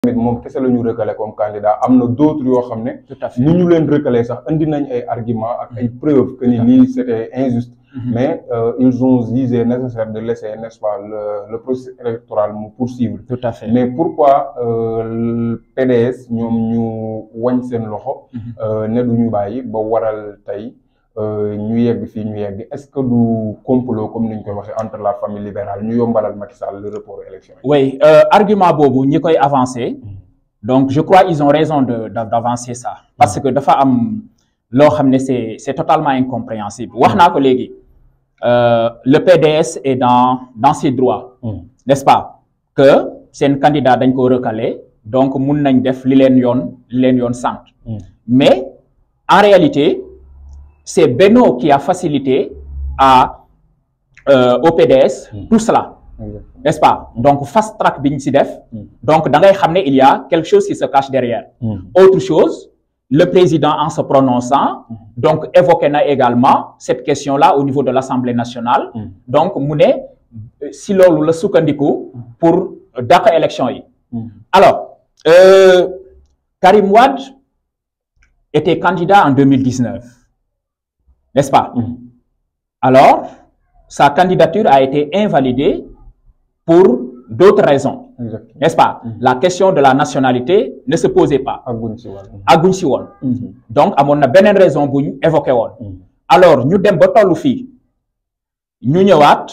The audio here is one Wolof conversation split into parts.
moom kese la ñu recalé comme candidat am na d'autres yoo xam ne tout à fait ni ñu leen recalé sax indi nañ ay arguments ak ay preuves que ni lii c'était injuste mais ils ont jugé nécessaire de laisser, n'est-ce pas, le processus électoral mu poursuivre. Tout à fait. Mais pourquoi PDS ñoom ñu wañ seen loxo ne du ñu bàyyi ba waral tey ñu yegg fii ñu yegg est-ce que du complot comme ni ñu koy waxee entre la famille libérale ñu yombalal Macky Sall le report élection? Oui, argument boobu ñi koy avancer donc je crois ils ont raison d'avancer ça parce que dafa am loo xam ne c'est totalement incompréhensible wax naa ko léegi le PDS est dans ses droits n'est-ce pas que seen candidat dañ ko recalé donc mun nañ def li leen yoon sant mais en réalité c'est Benno qui a facilité au PDS tout cela n'est-ce pas donc fast track bi ñu si def donc da ngay xam ne il y a quelque chose qui se cache derrière autre chose le président en se prononçant donc évoqué na également cette question-là au niveau de l'Assemblée nationale donc mu ne si loolu la sukkandiku pour dàq élection yi alors Karim Wade était candidat en 2019 n'est-ce pas alors sa candidature a été invalidée pour d'autres raisons n'est-ce pas la question de la nationalité ne se posait pas agguñ si woon donc amoon na beneen raison bu ñu évoqué woon alors ñu dem ba tollu fii ñu ñëwaat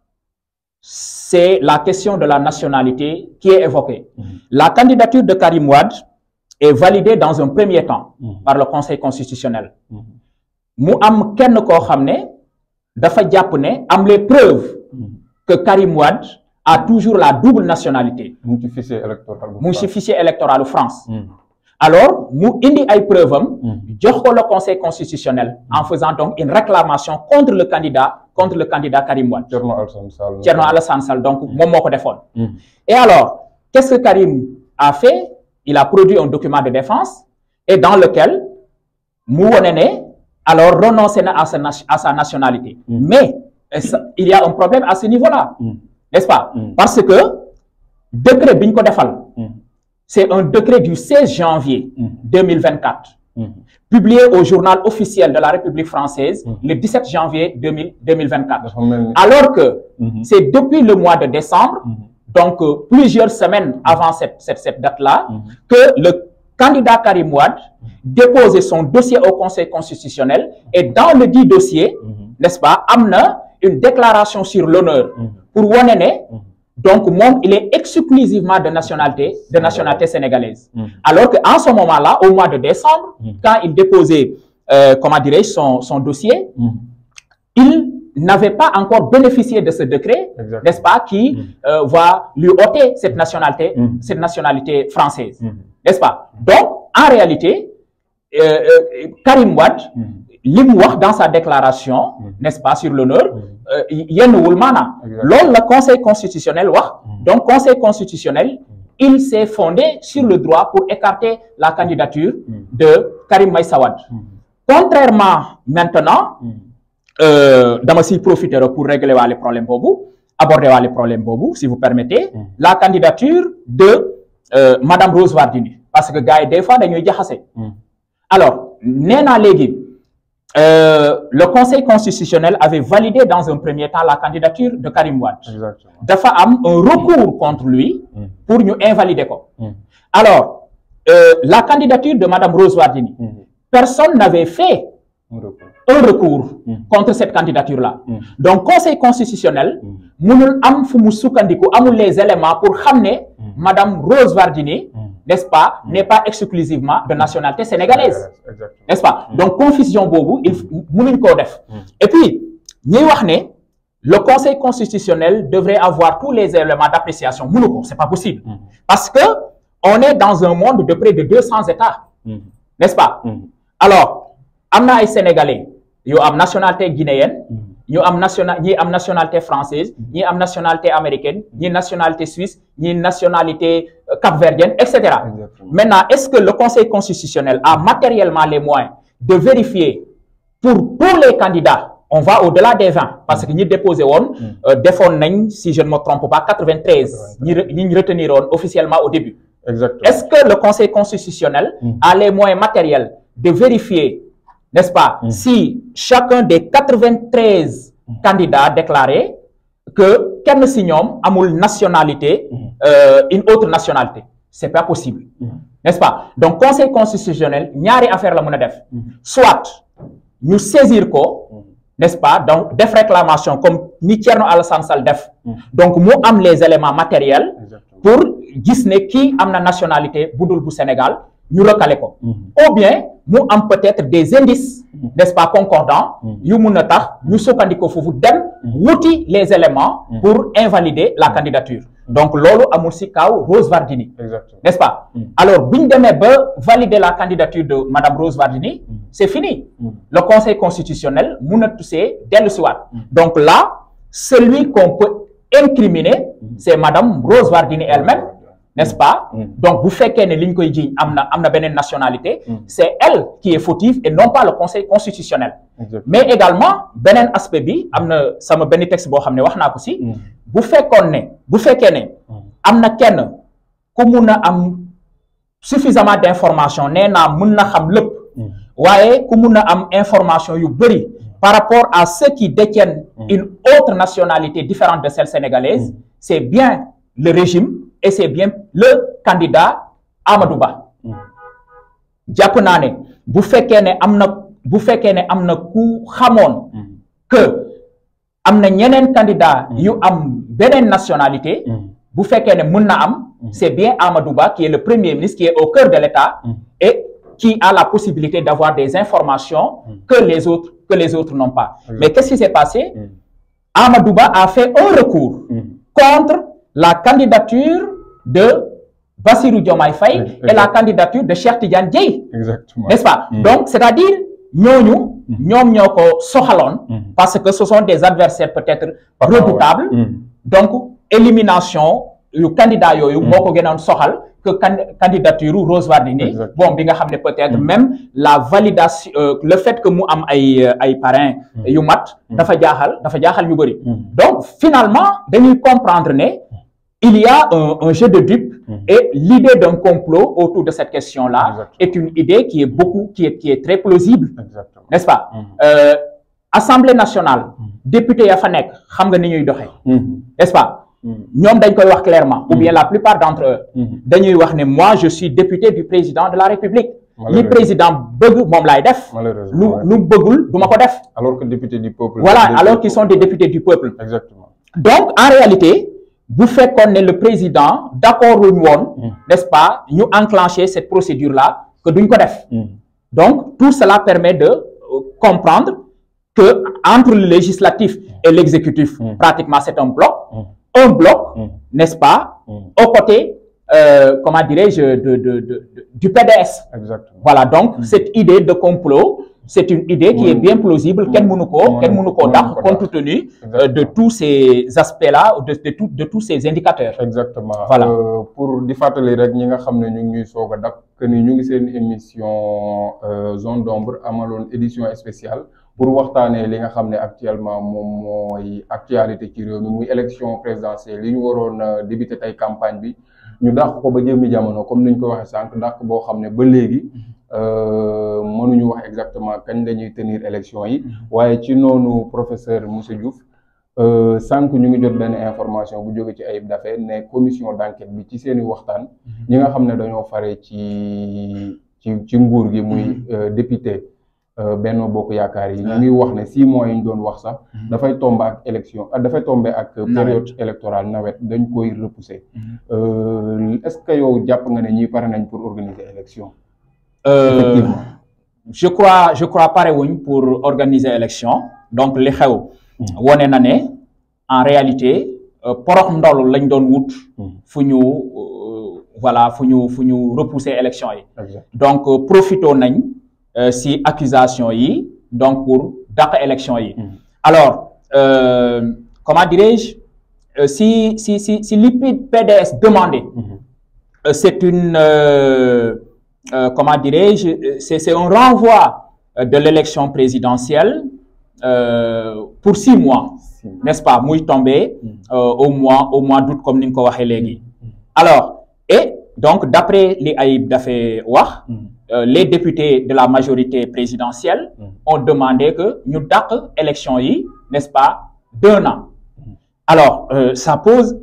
c'est la question de la nationalité qui est évoquée la candidature de Karim Wade est validée dans un premier temps par le Conseil constitutionnel mu am kenn koo xam ne dafa jàpp ne am les preuves que Karim Wade a toujours la double nationalité. mu ngi ci fichier électoral France. alors mu indi ay preuves am jox ko le Conseil constitutionnel en faisant donc une réclamation contre le candidat Karim Wade. Thierno Alassane Sall donc moom moo ko defoon. et alors qu'est-ce que Karim a fait? Il a produit un document de défense et dans lequel mu wone ne alors renoncé na à sa nationalité. mais il y a un problème à ce niveau-là. N'est-ce pas? Parce que décret bi ñu ko defal c'est un décret du 16 janvier 2024 publié au journal officiel de la République française le 17 janvier 2024 alors que c'est depuis le mois de décembre donc plusieurs semaines avant cette date-là que le candidat Karim Wade déposait son dossier au Conseil constitutionnel et dans le dit dossier n'est-ce pas am na une déclaration sur l'honneur pour wane ne donc moom il est exclusivement de nationalité sénégalaise alors que en ce moment-là au mois de décembre quand il déposait comment dirais-je son dossier il n'avait pas encore bénéficié de ce décret n'est-ce pas qui va lui ôter cette nationalité française n'est-ce pas donc en réalité Karim Wade li mu wax dans sa déclaration n'est-ce pas sur l'honneur yenwul maana loolu la Conseil constitutionnel wax donc Conseil constitutionnel il s'est fondé sur le droit pour écarter la candidature de Karim Meïssa Wade contrairement maintenant dama siy profiter pour régler waale problème boobu aborder waale problème boobu si vous permettez la candidature de Madame Rose Wardini parce que gars yi des fois dañuy jaxase alors nee naa léegi le Conseil constitutionnel avait validé dans un premier temps la candidature de Karim Wade. dafa am un recours contre lui pour ñu invalider ko. alors la candidature de Madame Rose Wardini personne n'avait fait un recours contre cette candidature-là. donc Conseil constitutionnel mënul am fu mu sukkandiku amul les éléments pour xam ne Madame Rose Wardini n'est-ce pas n'est pas exclusivement de nationalité sénégalaise n'est-ce pas donc confusion boobu il mënuñ koo def et puis ñuy wax ne le Conseil constitutionnel devrait avoir tous les éléments d'appréciation mënu ko c'est pas possible parce que on est dans un monde de près de 200 États n'est-ce pas alors am na ay Sénégalais yu am nationalité guinéenne ñu am ñi am nationalité française ñi am nationalité américaine ñi nationalité suisse ñi nationalité capverdienne etc. Maintenant est-ce que le Conseil constitutionnel a matériellement les moyens de vérifier pour tous les candidats on va au-delà des 20 parce que ñi déposé woon defoon nañ si je ne me trompe pas 93 ñi retenir woon officiellement au début Exactement. Est-ce que le Conseil constitutionnel a les moyens matériels de vérifier, n'est-ce pas, si chacun des 93 candidats déclarés que kenn si ñoom amul nationalité, une autre nationalité? C'est pas possible, n'est-ce pas? Donc Conseil constitutionnel ñaari affaire la mën a def, soit ñu saisir ko, n'est-ce pas, donc def réclamation comme ni Thierno Alassane Sall def, donc mu am les éléments matériels pour gis ne kii am na nationalité bu dul bu Sénégal ñu recalé ko, ou bien mu am peut-être des indices, n'est-ce pas, concordants yu mun a tax ñu sukkandiko foofu dem wuti les éléments pour invalider la candidature. Donc loolu amul si kaw Rose Wardini, n'est-ce pas? Alors bu ñu demee ba valider la candidature de Madame Rose Wardini, c'est fini. Le Conseil constitutionnel mun a toussé dellu si waat. Donc là, celui qu'on peut incriminer, c'est Madame Rose Wardini elle-même, n'est-ce pas? Donc bu fekkee ne li ñu koy jiiñ am na beneen nationalité, c'est elle qui est fautive et non pas le Conseil constitutionnel. Mais également beneen aspect bi am na sama benn texte boo xam ne wax naa ko si, bu fekkee ne am na kenn ku mun a am suffisamment d'information, nee naa mun na xam lépp, waaye ku mun a am information yu bëri par rapport à ceux qui détiennent une autre nationalité différente de celle sénégalaise, c'est bien le régime et c'est bien le candidat Amadou Ba. Jàpp naa ne bu fekkee ne am na ku xamoon que am na ñeneen candidat yu am beneen nationalité, bu fekkee ne mën na am, c'est bien Amadou Ba qui est le premier ministre, qui est au cœur de l'État et qui a la possibilité d'avoir des informations que les autres n'ont pas. Mais qu'est-ce qui s'est passé? Amadou Ba a fait un recours contre la candidature de Bassirou Diomaye Faye et la candidature de Cheikh Tidiane Dièye. Exactement. N'est-ce pas? Donc, c'est-à-dire, ñom ñoko soxalon parce que ce sont des adversaires peut-être redoutables. Donc, élimination yu candidat yoyu moko gënon soxal que candidature Rose Wardini. Bon, bi nga xamné peut-être même la validation, le fait que mu am ay parrain yu mat dafa jaxal ñu bari. Donc, finalement, dañuy comprendre né il y a un jeu de dupes et l'idée d'un complot autour de cette question-là est une idée qui est très plausible, n'est-ce pas? Assemblée nationale, député ya fa nek, xam nga ni ñuy doxé, n'est-ce pas? Ñom dañ koy wax clairement, ou bien la plupart d'entre eux, dañuy wax né moi je suis député du président de la République. Le président bëgg mom lay def, lu bëggul duma ko def. Alors que député du peuple. Voilà, alors qu'ils sont des députés du peuple. Exactement. Donc en réalité, vous faites qu'on est le président d'accord ou non, n'est-ce pas, nous enclencher cette procédure-là que nous connaissons. Donc, tout cela permet de comprendre que entre le législatif et l'exécutif, pratiquement c'est un bloc, n'est-ce pas, aux côtés, comment dirais-je, du PDS. Exactement. Voilà, donc cette idée de complot, c'est une idée qui est bien plausible, compte tenu de tous ces aspects-là, de tous ces indicateurs. Exactement. Voilà. Pour di fatali rek ñi nga xamné ñu ngi soga dak que ni ñu ngi seen émission zone d'ombre amalone édition spéciale pour waxtané li nga xamné actuellement mom moy actualité ci réew mi muy élection présidentielle li ñu waroon débuter tay campagne bi ñu dakk ko ba jëmi jamono comme niñ ko waxé sank dakk bo xamné ba légui mënuñu wax exactement kañ lañuy tenir élection yi waaye ci noonu professeur Moussa Diouf sànq ñu ngi jot benn information bu jóge ci Ayib Daffé ne commission d'enquête bi ci seeni waxtaan ñi nga xam ne dañoo fare ci nguur gi muy député Benno Bokk Yaakaar yi ñu ngi wax ne 6 mois yi ñu doon wax sax dafay tombe ak élection dafay tombe ak période électorale nawet dañ koy repousser est-ce que yow jàpp nga ne ñi pare nañ pour organiser élection? Je crois parewuñ pour organiser élection. Donc li xew woné na né en réalité porox ndol lañ doon wut fuñu voilà fuñu repousser élection yi. Donc profito nañ si accusation yi donc pour dàq élection yi. Alors comment dirais-je, si l'IPDS demandait, c'est une comment dirais-je, c'est un renvoi de l'élection présidentielle pour 6 mois, n'est-ce pas, muy tombé au mois d'août comme ni nga ko waxé légui. Alors, et donc d'après les Ayib Daffé wax les députés de la majorité présidentielle ont demandé que ñu dàq élection yi, n'est-ce pas, d'1 an. Alors ça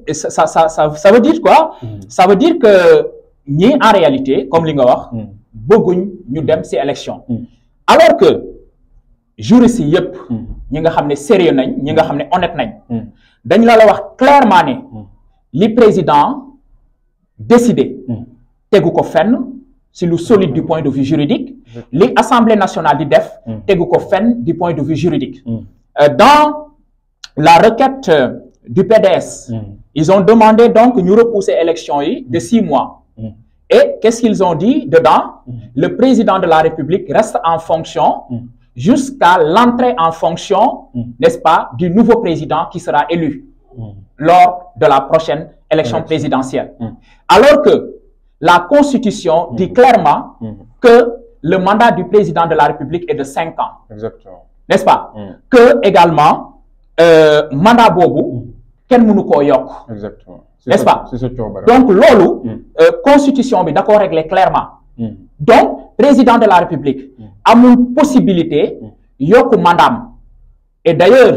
veut dire quoi? Ça veut dire que ñi en réalité comme li nga wax bëgguñ ñu dem ci élection. Alors que juristes yi yëpp ñi nga xam ne sérieux nañ, ñi nga xam ne honnête nañ, dañ la wax clairement ne li président décidé tegu ko fenn si lu solide du point de vue juridique, li Assemblée nationale di def tegu ko fenn du point de vue juridique. Dans la requête du PDS, ils ont demandé donc ñu repousser élection yi de 6 mois. Et qu'est-ce qu'ils ont dit dedans? Le président de la République reste en fonction jusqu'à l'entrée en fonction, n'est-ce pas, du nouveau président qui sera élu lors de la prochaine élection présidentielle. Alors que la Constitution dit clairement que le mandat du président de la République est de 5 ans. Exactement. N'est-ce pas? Que également, mandat bobu, ken mënu ko yok. Exactement. N'est-ce pas? Donc, lolu, Constitution bi d'accord réglé clairement. Donc, président de la République a une possibilité yok mandam. Et d'ailleurs,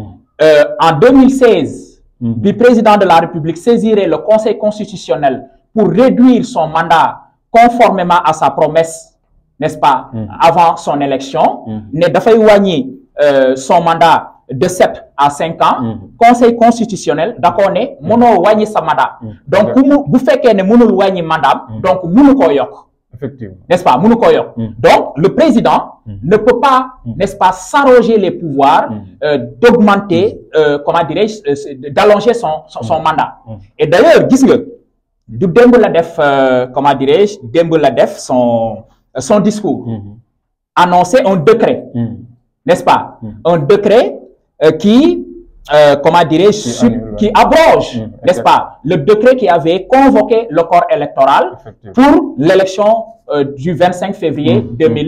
en 2016, le président de la République saisirait le Conseil constitutionnel pour réduire son mandat conformément à sa promesse, n'est-ce pas, avant son élection, ne dafay wàññi son mandat de 7 à 5 ans, Conseil constitutionnel d'accord ne mënoo wàññi sa mandat. Donc bu fekkee ne mënul wàññi mandat, donc mënu ko yokk. Effectivement. N'est-ce pas, mënu ko yokk. Donc le président ne peut pas, n'est-ce pas, s'arroger les pouvoirs d'augmenter, comment dirais-je, d'allonger son mandat. Et d'ailleurs, gis nga du démb la def, comment dirais-je, démb la def son discours, annoncer un décret, n'est-ce pas, un décret qui, comment dirais-je, qui abroge, n'est-ce pas, le décret qui avait convoqué le corps électoral pour l'élection du 25 février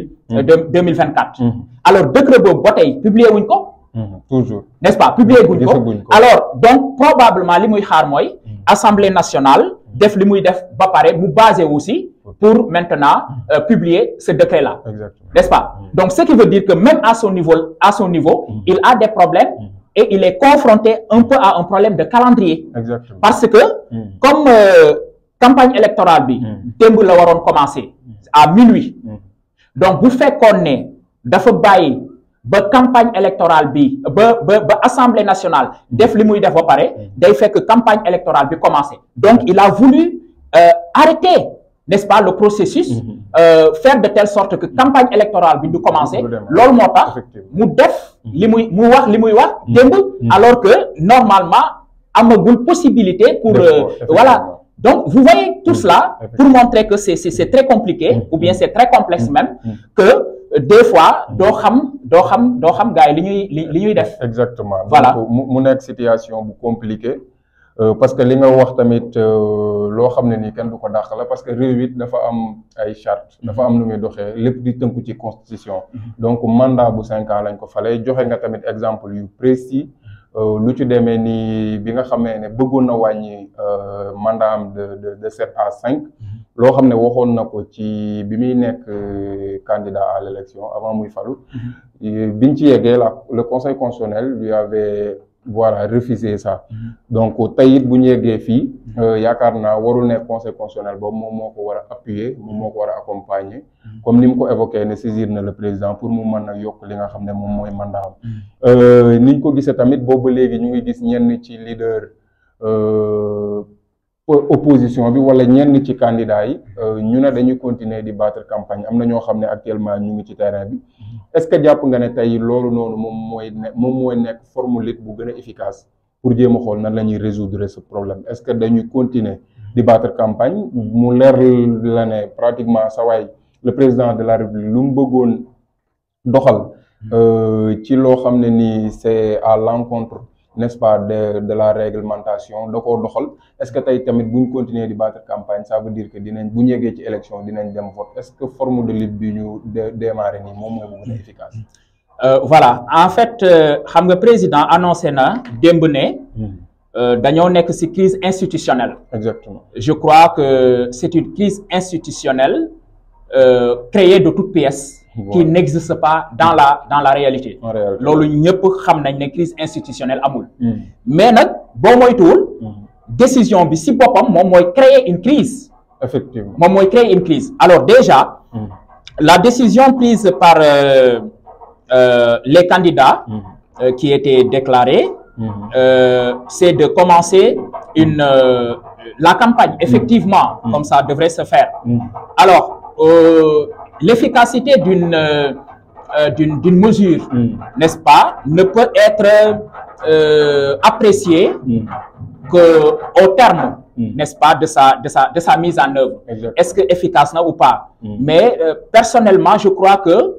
2024. Alors, décret boobu ba tey publié wuñ ko. Toujours. N'est-ce pas, publié wuñ ko. Alors, donc, probablement, li muy xaar mooy Assemblée nationale def li muy def ba pare mu basé aussi pour maintenant publier ce décret-là. N'est-ce pas? Donc, ce qui veut dire que même à son niveau, il a des problèmes et il est confronté un peu à un problème de calendrier. Exactement. Parce que, comme campagne électorale bi, démb la waroon commencer à minuit. Donc, bu fekkoon ne dafa bàyyi ba campagne électorale bi ba Assemblée nationale def li muy def ba pare day fekk campagne électorale bi commencer. Donc, il a voulu arrêter, n'est-ce pas, le processus, faire de telle sorte que campagne électorale bi du commencer. Loolu moo tax mu def li muy wax démb, alors que normalement amagul possibilité pour voilà. Donc vous voyez tout cela pour montrer que c'est très compliqué ou bien c'est très complexe même, que des fois doo xam gars yi li ñuy def. Exactement. Voilà. mu nekk situation bu compliquée. Parce que li nga wax tamit loo xam ne nii kenn du ko dàq la parce que réew it dafa am ay charte dafa am nu muy doxee lépp di tënku ci constitution. Donc mandat bu 5 ans lañ ko fale joxe nga tamit exemple yu précis lu ci demee ni bi nga xamee ne bëggoon na wàññi mandat am de 7 à 5 loo xam ne waxoon na ko ci bi muy nekk candidat à l'élection avant muy falu biñ ci yeggee le conseil constitutionnel lui avait voilà refusé ça. Donc tey it bu ñu yeggee fii yaakaar naa warul nekk conseil constitutionnel boobu moom moo ko war a appuyer moom moo ko war a accompagner comme ni mu ko évoqué ne saisir na le président pour mu mën a yokk li nga xam ne moom mooy mandat am. Niñ ko gisee tamit boobu ba léegi ñu ngi gis ñenn ci leader opposition bi wala ñenn ci candidat yi ñu ne dañuy continuer di battre campagne am na ñoo xam ne actuellement ñu ngi ci terrain bi. Est-ce que jàpp nga ne tey loolu noonu moom mooy nekk formule bu gën a efficace pour jéem a xool nan la ñuy résoudre ce problème? Est-ce que dañuy continuer di battre campagne mu leer la ne pratiquement sa waay le président de la République lu mu bëggoon doxal ci loo xam ne nii c'est à l'encontre, n'est-ce pas, de la réglementation da koo doxal? Est-ce que tey tamit bu ñu continuer di battre campagne ça veut dire que dinañ bu ñu yeggee ci élection dinañ dem vote? Est-ce que forme de lutte bi ñu démarrer nii moom mooy bu gën a efficace? Voilà, en fait xam nga président annoncé na démb ne dañoo nekk ci crise institutionnelle. Exactement. Je crois que c'est une crise institutionnelle créée de toutes pièces. Qui n'existe pas dans la réalité. Loolu ñëpp xam nañ ne crise institutionnelle amul. Mais nag boo moytuwul décision bi ci boppam moom mooy créer une crise. Effectivement. Moom mooy créer une crise. Alors déjà la décision prise par les candidats qui étaient déclarés c'est de commencer la campagne effectivement comme ça devrait se faire. Alors l'efficacité d'une mesure, n'est-ce pas, ne peut être appréciée qu'au terme, n'est-ce pas, de sa mise en œuvre. Est-ce que efficace ou pas? Mais personnellement, je crois que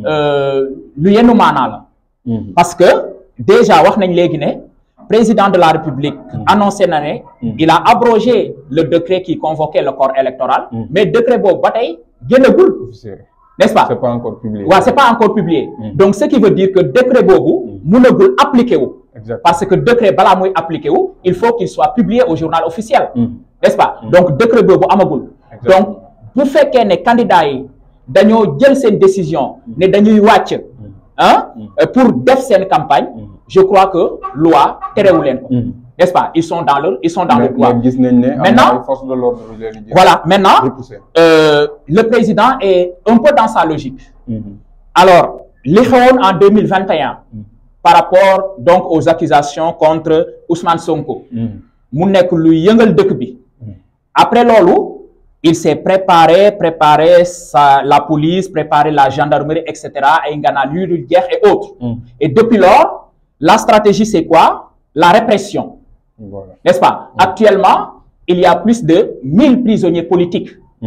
lu yenu maanaa la. Parce que déjà wax nañ léegi ne président de la République annoncé na ne il a abrogé le décret qui convoquait le corps électoral, mais décret boobu ba tey génnagul, n'est-ce pas? C'est pas encore publié. Ouais, c'est pas encore publié. Donc ce qui veut dire que décret boobu mënagul appliqué wu. Parce que décret balaa muy appliqué wu, il faut qu'il soit publié au journal officiel, n'est-ce pas? Donc décret boobu amagul. Donc bu fekkee ne candidat yi dañoo jël seen décision ne dañuy wàcc pour def seen campagne, je crois que loi terewu leen ko. N'est-ce pas? Ils sont dans le droit. Maintenant, voilà, maintenant, le président est un peu dans sa logique. Alors, li xewoon en 2021, par rapport donc aux accusations contre Ousmane Sonko, mu nekk lu yëngal dëkk bi. Après loolu, il s'est préparé la police, préparé la gendarmerie, etc. ay nganaal yu dul jeex et autres. Et depuis lors, la stratégie c'est quoi? La répression. Voilà. N'est-ce pas? Actuellement, il y a plus de 1000 prisonniers politiques.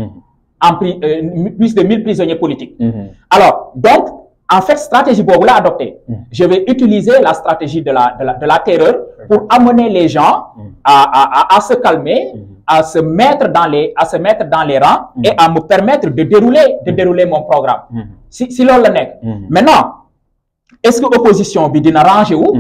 Plus de 1000 prisonniers politiques. Alors, donc, en fait, stratégie boobu la adoptée. Je vais utiliser la stratégie de la terreur pour amener les gens à se calmer, à se mettre dans les rangs et à me permettre de dérouler mon programme. Si loolu la nekk. Maintenant, est-ce que opposition bi dina ranger wu?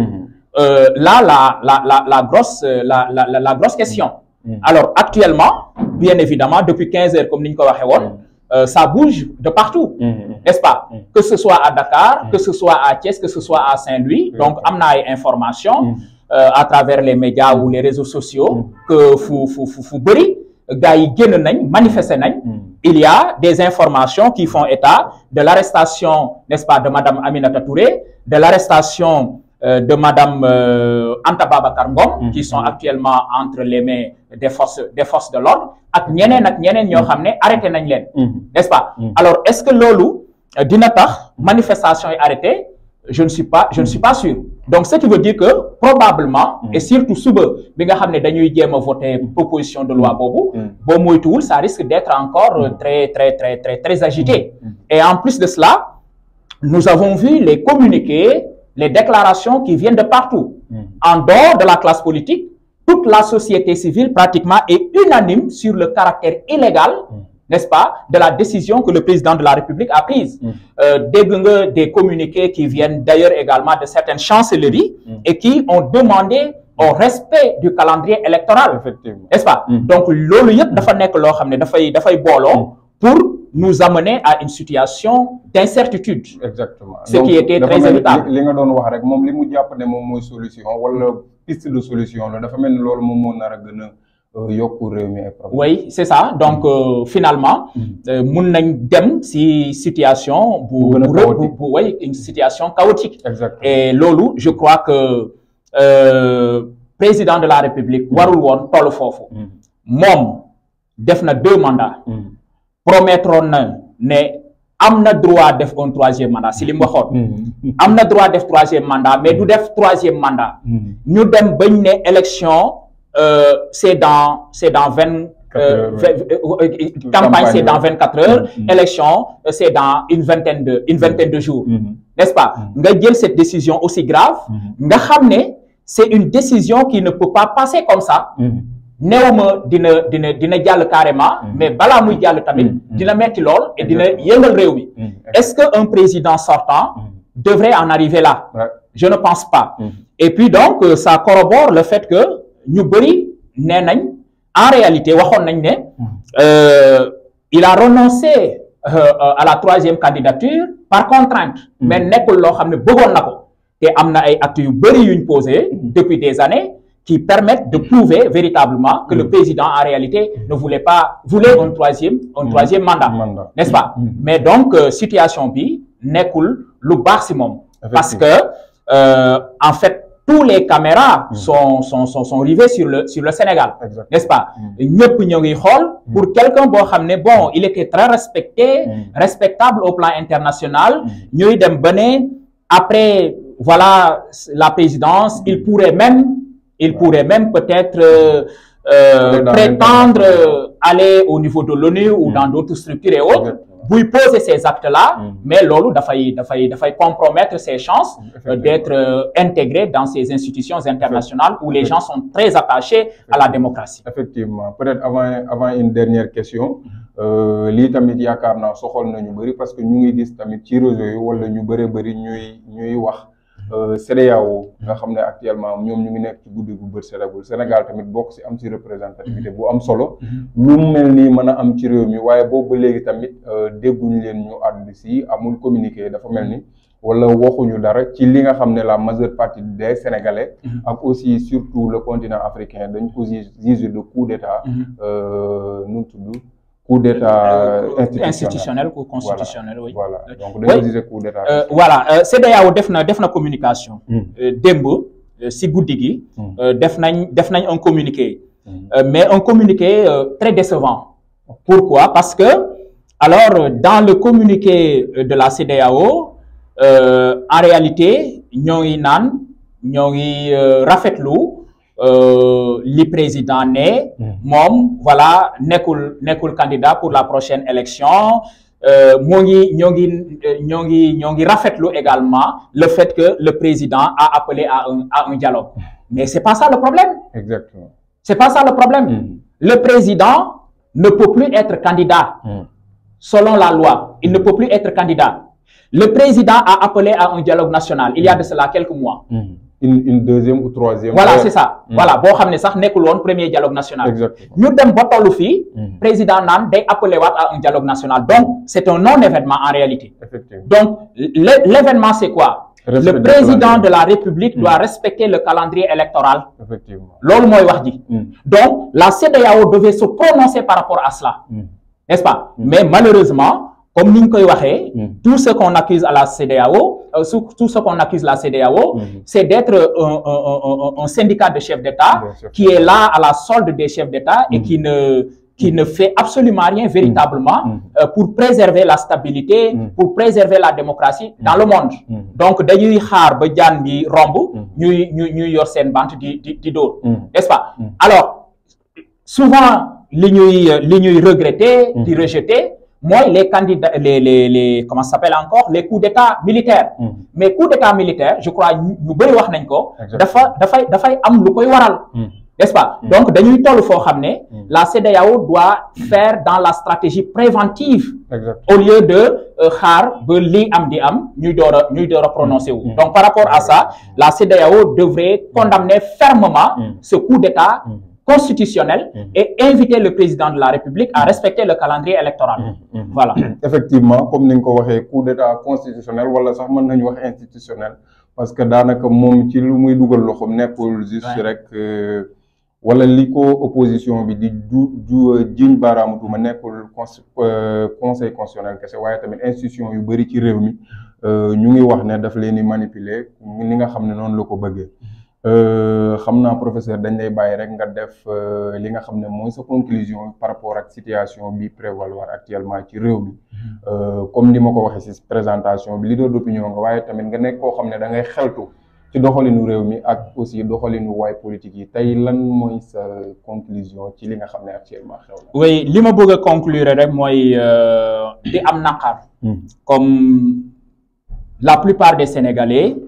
Là, la grosse question. Alors, actuellement, bien évidemment, depuis 15 heures, comme nous l'avons dit, ça bouge de partout, n'est-ce pas? Que ce soit à Dakar, que ce soit à Thiès, que ce soit à Saint-Louis. Donc, on a des informations à travers les médias ou les réseaux sociaux que il y a des informations qui font état de l'arrestation, n'est-ce pas, de Madame Aminata Touré, de l'arrestation de Madame Anta Babacar Ngom, qui sont actuellement entre les mains des forces de l'ordre, ak ñeneen ñoo xam ne arrêté nañ leen, n'est-ce pas? Alors, est-ce que loolu dina tax manifestation yi arrêté? Je ne suis pas sûr. Donc, ce qui veut dire que probablement, et surtout suba bi nga xam ne dañuy jéem a voter proposition de loi boobu, boo moytuwul, ça risque d'être encore très agité. Et en plus de cela, nous avons vu les communiqués, les déclarations qui viennent de partout. En dehors de la classe politique, toute la société civile pratiquement est unanime sur le caractère illégal, n'est-ce pas, de la décision que le président de la République a prise. Des communiqués qui viennent d'ailleurs également de certaines chancelleries et qui ont demandé au respect du calendrier électoral, n'est-ce pas? Donc, loolu yëpp dafa nekk loo xam ne dafay booloo pour nous amener à une situation d'incertitude. Exactement. Ce qui était très évitable. Li nga doon wax rek moom li mu jàpp ne moom mooy solution wala piste de solution la dafa mel ni loolu moom moo nar a gën a yokku réew mi ay problème. Oui, c'est ça. Donc finalement, mun nañ dem si situation une situation chaotique. Exactement. Et loolu, je crois que président de la République warul woon tollu foofu. Moom def na 2 mandats. Promettroon na ne am na droit def un 3e mandat si li mu waxoon. Am na droit def 3e mandat mais du def 3e mandat. ñu dem bañ ne élection c'est dans 20 campagne c'est dans 24 heures, élection c'est dans une vingtaine de jours, n'est-ce pas? Nga jël cette décision aussi grave, nga xam ne c'est une décision qui ne peut pas passer comme ça. Néewuma dina jàll carrément, mais balaa muy jàll tamit dina metti lool et dina yëngal réew mi. Est-ce que un président sortant devrait en arriver là? Je ne pense pas. Et puis donc ça corrobore le fait que ñu bëri nee nañ en réalité waxoon nañ ne il a renoncé à la 3e candidature par contrainte mais nekkul loo xam ne bëggoon na ko te am na ay actes yu bëri yuñ posé depuis des années qui permettent de prouver véritablement que le président en réalité ne voulait un troisième mandat n'est-ce pas mais donc situation bi nekkul lu baax si moom parce que en fait tous les caméras sont rivées sur le Sénégal n'est-ce pas ñëpp ñoo ngi xool pour quelqu'un boo xam ne bon il était très respectable au plan international ñuy dem ba ne après voilà la présidence il pourrait même peut-être prétendre aller au niveau de l'ONU ou dans d'autres structures et autres buy poser ces actes-là mais loolu dafay compromettre ses chances d'être intégré dans ces institutions internationales où les gens sont très attachés à la démocratie. Effectivement peut-être avant une dernière question lii tamit yaakaar naa soxal nañu bëri parce que ñu ngi gis tamit ci réseau yi wala ñu bëri ñuy wax CEDEAO nga xam ne actuellement ñoom ñu ngi nekk ci guddi gu bët seregul Sénégal tamit bokk si am si représentativité bu am solo lu mel nii mën a am ci réew mi waaye boobu ba léegi tamit dégguñu leen ñu àddu si amul communiqué dafa mel ni wala waxuñu dara ci li nga xam ne la majeure partie des Sénégalais ak aussi surtout le continent africain dañ ko juger de coup d'état nu tudd coup d'état institutionnel ou constitutionnel oui voilà donc dañoo gisee coup d'état voilà CEDEAO def na communication démb si guddi gi def nañ un communiqué mais un communiqué très décevant pourquoi parce que alors dans le communiqué de la CEDEAO en réalité ñoo ngi rafetlu li président ne moom voilà nekkul candidat pour la prochaine élection ñoo ngi rafetlu également le fait que le président a appelé à un dialogue mais c'est pas ça le problème. Exactement. C'est pas ça le problème. Le président ne peut plus être candidat selon la loi. Il ne peut plus être candidat. Le président a appelé à un dialogue national il y a de cela quelques mois. Une deuxième ou troisième. Voilà c'est ça. Voilà boo xam ne sax nekkul woon premier dialogue national. Exactement. ñu dem ba tollu fii. président naan day appelé waat à un dialogue national donc c'est un non-événement en réalité. Effectivement. Donc l'événement c'est quoi? Le président de la République doit respecter le calendrier électoral. Effectivement. loolu mooy wax ji. Donc la CEDEAO devait se prononcer par rapport à cela. N'est-ce pas? Mais malheureusement comme ni ñu koy waxee tout ce qu'on accuse à la CEDEAO tout ce qu'on accuse la CEDEAO c'est d'être un syndicat de chefs d'État qui est là à la solde des chefs d'État et qui ne fait absolument rien véritablement pour préserver la stabilité pour préserver la démocratie dans le monde donc dañuy xaar ba jaan bi romb ñuy yor seen bant di dóor n'est-ce pas alors souvent li ñuy regretter di rejeter mooy les candidats les comment ça s'appelle encore les coups d'état militaires mais coup d'état militaire je crois ñu bëri wax nañ ko dafay am lu koy waral n'est-ce pas donc dañuy toll foo xam ne la CEDEAO doit faire dans la stratégie préventive au lieu de xaar ba lii am di am ñuy door a prononcer wu donc par rapport à ça la CEDEAO devrait condamner fermement ce coup d'état constitutionnel et inviter le président de la République à respecter le calendrier électoral. Voilà. Effectivement, comme ni nga ko waxee coup d'état constitutionnel wala sax mën nañu wax institutionnel parce que daanaka moom ci lu muy dugal loxoom nekkul juste rek wala li ko opposition bi di jiñ baaraamu tuuma nekkul conseil constitutionnel kese waaye tamit institution yu bëri ci réew mi ñu ngi wax ne daf leen di manipuler ni nga xam ne noonu la ko bëggee. xam naa professeur dañ lay bàyyi rek nga def li nga xam ne mooy sa conclusion par rapport ak situation bi prévaloir actuellement ci réew mi comme ni ma ko waxee ci présentation bi leader d'opinion nga waaye tamit nga nekk koo xam ne da ngay xeltu ci doxalinu réew mi ak aussi doxalinu waay politique yi tey lan mooy sa conclusion ci li nga xam ne actuellement xew na. oui li ma bëgg a conclure rek mooy di am naqar comme la plupart des Sénégalais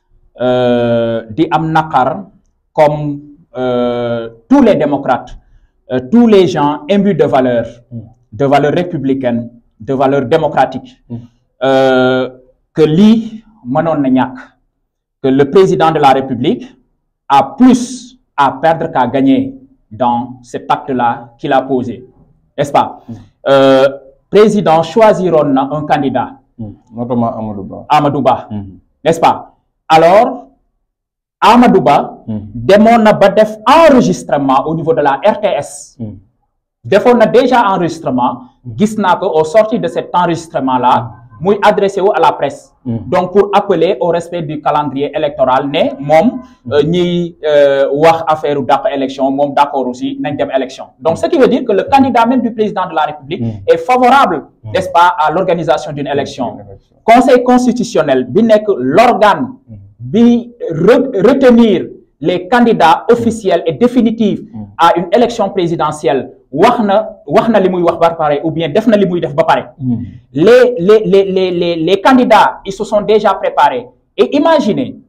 di am naqar comme tous les démocrates tous les gens imbus de valeurs républicaines de valeurs démocratiques que lii mënoon na ñàkk que le président de la République a plus à perdre qu'à gagner dans cet acte-là qu'il a posé, n'est-ce pas? Président choisiron un candidat, notamment Amadou Ba. Amadou Ba, n'est-ce pas? Alors, Amadou Ba demoon na ba def enregistrement au niveau de la RTS. Defoon na déjà enregistrement. Gis naa ko au sortir de cet enregistrement-là, muy adressé à la presse. Donc pour appeler au respect du calendrier électoral, ne mom ñi wax affaire dàq élection, mom d'accord aussi nañ dem élection. Donc ce qui veut dire que le candidat même du président de la République est favorable, n'est-ce pas, à l'organisation d'une élection. Conseil constitutionnel bi nek l'organe bi retenir les candidats officiels et définitifs à une élection présidentielle, wax na li muy wax ba pare ou bien def na li muy def ba pare. Les candidats, ils se sont déjà préparés. Et imaginez,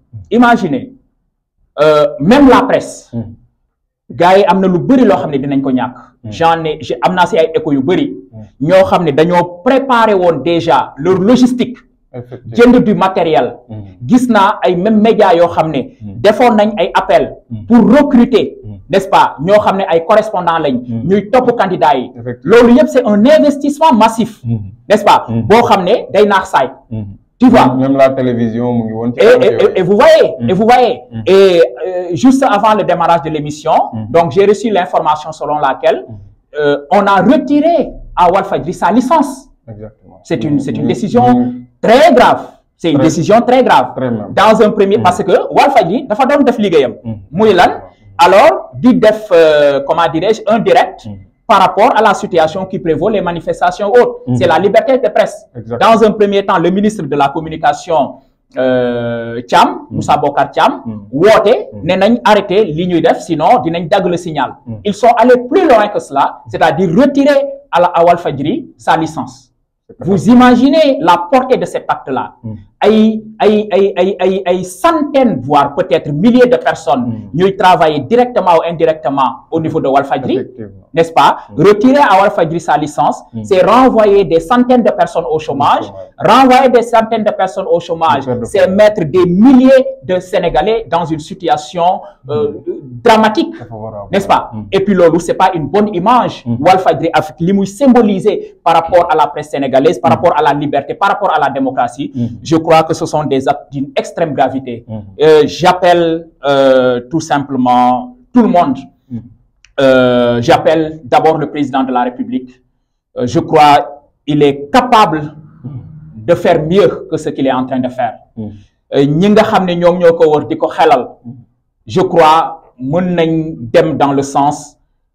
même la presse, gars yi am na lu bëri loo xam ne dinañ ko ñàkk. am naa si ay écho yu bëri. ñoo xam ne dañoo préparé woon déjà leur logistique. jënd du matériel. gis naa ay même médias yoo xam ne defoon nañ ay appel pour recruter, n'est-ce pas, ñoo xam ne ay correspondants lañ ñuy topp candidats yi. loolu yëpp c'est un investissement massif, n'est-ce pas, boo xam ne day naax saay. Tu vois, même la télévision mu ngi woon ci et vous voyez, et juste avant le démarrage de l'émission, donc j'ai reçu l'information selon laquelle on a retiré à Walfadjri sa licence. Exactement. C'est une décision très grave. C'est une décision très grave. Dans un premier, parce que Walfadjri dafa doon def liggéeyam. Muy lan, alors di def comment dirais-je, un direct par rapport à la situation qui prévaut les manifestations hautes. C'est la liberté de presse. Dans un premier temps, le ministre de la Communication Thiam, Moussa Bokar Thiam, woote ne nañ arrêté li ñuy def, sinon dinañ dagg le signal. Ils sont allés plus loin que cela, c'est-à-dire retirer à Walfadjri sa licence. Vous imaginez la portée de cet acte-là. Ay centaines, voire peut-être milliers de personnes ñuy travailler directement ou indirectement au niveau de Walfadjri, n'est-ce pas? Retirer à Walfadjri sa licence, c'est renvoyer des centaines de personnes au chômage. Renvoyer des centaines de personnes au chômage, c'est mettre des milliers de Sénégalais dans une situation dramatique, n'est-ce pas? Et puis lolu, c'est pas une bonne image. Walfadjri avec li muy symboliser par rapport à la presse sénégalaise, par rapport à la liberté, par rapport à la démocratie. Je crois que ce sont des actes d'une extrême gravité. J'appelle tout simplement tout le monde. J'appelle d'abord le président de la République. Je crois qu'il est capable de faire mieux que ce qu'il est en train de faire. Ñi nga xam ne ñoom ñoo ko wër di ko xelal, je crois mën nañ dem dans le sens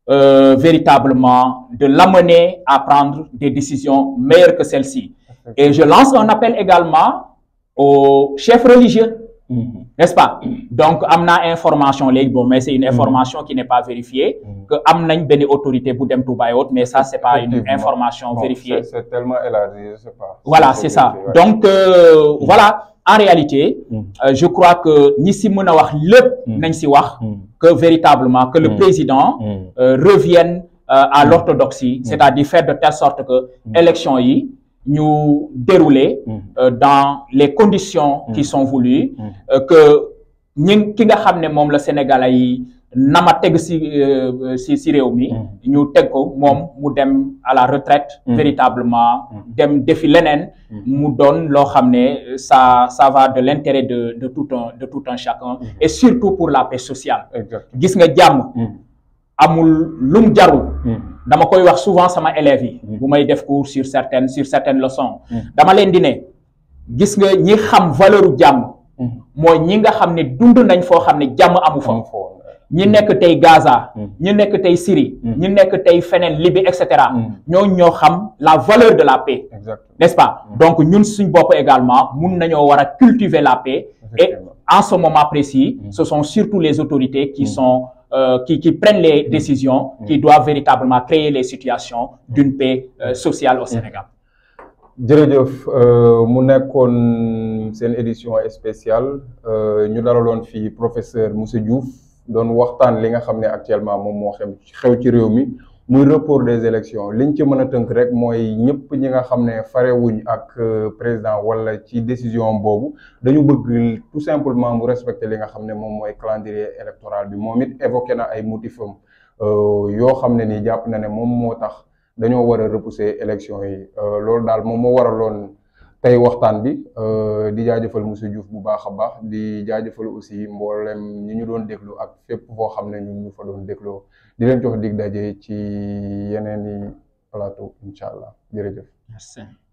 véritablement de l'amener à prendre des décisions meilleures que celles-ci. Et je lance un appel également aux chefs religieux, n'est-ce pas? Donc, amna information, bon, mais c'est une information qui n'est pas vérifiée, que amna une autorité pour dem Touba et autres, mais ça, c'est pas une information vérifiée. C'est tellement élargi, je sais pas. Voilà, c'est ça. Donc, voilà, en réalité, je crois que Nissi Mouna wax lepp nañ si wax que véritablement que le président revienne à l'orthodoxie, c'est-à-dire faire de telle sorte que élection yi ñu dérouler dans les conditions qui sont voulues, que ñi ki nga xam ne moom la Sénégalais yi nama teg si réew mi ñu teg ko moom mu dem à la retraite véritablement, dem defi leneen mu doon loo xam ne ça va de l'intérêt de tout un chacun, et surtout pour la paix sociale. Gis nga jàmm amul lum jarul. Dama koy wax souvent sama élèves yi bu may def cours sur certaines leçons. Dama leen di ne gis nga ñi xam valeur jàmm mooy ñi nga xam ne dund nañ foo xam ne jàmm amu fa. ñi nekk tey Gaza, ñi nekk tey Syrie, ñi nekk tey feneen Libye, etc. ñoo xam la valeur de la paix, n'est-ce pas? Donc ñun suñ bopp également mun nañoo war a cultiver la paix, et en ce moment précis, ce sont surtout les autorités qui sont qui prennent les décisions, qui doivent véritablement créer les situations d'une paix sociale au Sénégal. jërëjëf mu nekkoon seen édition spéciale ñu dalaloon fii professeur Moussa Diouf doon waxtaan li nga xam ne actuellement moom moo xew ci réew mi muy report des élections liñ ci mën a tënk rek mooy ñëpp ñi nga xam ne farewuñ ak président wala ci décision boobu dañu bëgg tout simplement mu respecter li nga xam ne moom mooy calendrier électoral bi moom it évoqué na ay motifam yoo xam ne nii jàpp na ne moom moo tax dañoo war a repousser élection yi loolu daal moom moo waraloon tey waxtaan bi di jaajëfal monsieur Diouf bu baax a baax di jaajëfal aussi mboolem ñi ñu doon déglu ak fépp foo xam ne ñu fa doon dégloo di leen jox dig daje ci yeneen i plateau incha allah jërëjëf. Merci.